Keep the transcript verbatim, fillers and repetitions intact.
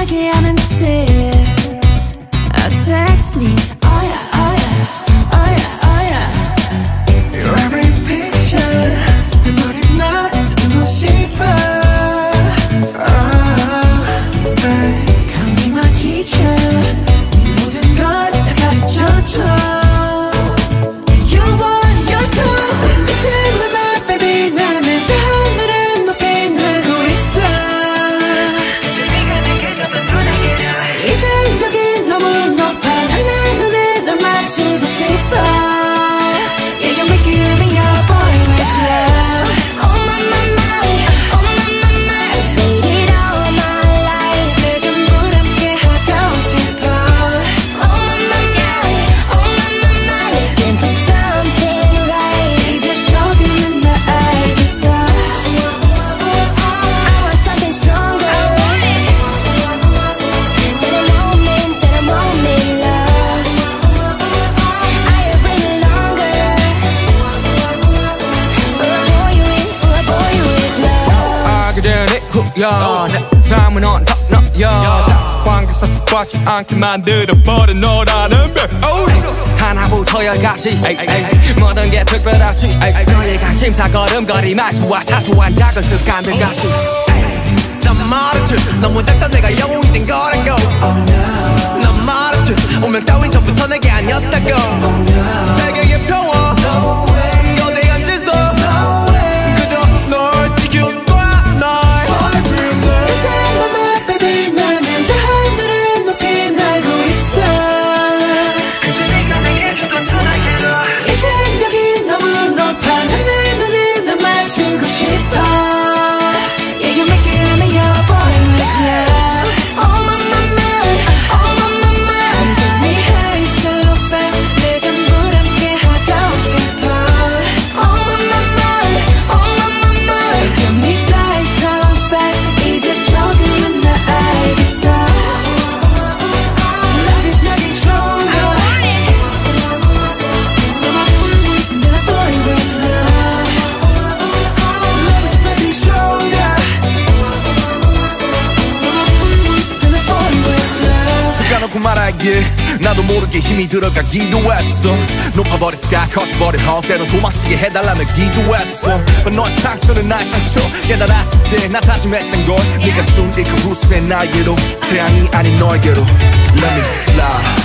얘기 하는지 Text me, oh yeah, oh yeah, oh yeah, oh yeah. Your every picture 내 머리만 듣고 싶어. Oh, babe, Come be my teacher. 네 모든 걸 다 가르쳐줘. You want, you do. Listen to my baby. 나는 저 하늘을 높이 날고 있어. 네가 내게 줬던 눈에게로 이제 여기 너무 높아. 맞추고 싶어. Yeah, you make you be your boy with love. Oh my my my, oh my my my. I feel it all my life. 내 전부 함께 하고 싶어. Oh my my my, oh my my my. Looking for something right. 이제 조금은 나 알겠어. I want something stronger. That a moment, that a moment, love. 야, 내 삶은 언덕너야 상황에 섭섭하지 않게 만들어버린 너라는 배 하나부터 열까지 모든 게 특별하지 너의 관심사 걸음걸이 말투와 사소한 작은 습관들같이 난 말했지 너무 작다 내가 영웅이 된 거라고 난 말했지 운명 따윈 전부터 내게 아니었다고 세계의 평화 너내 앉아서 그저 널 지켜 나도 모르게 힘이 들어가기도 했어 높아버린 sky 커져버린 헛 때론 도망치게 해달라며 기도했어 But 너의 상처는 나의 상처 깨달았을 때 나 다짐했던 건 네가 준 이 그 후세 나에게로 태양이 아닌 너에게로 Let me fly